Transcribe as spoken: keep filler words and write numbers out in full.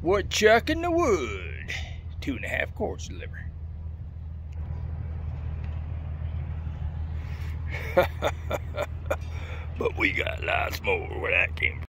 Woodchuck in the wood. Two and a half quarts deliver. But we got lots more where that came from.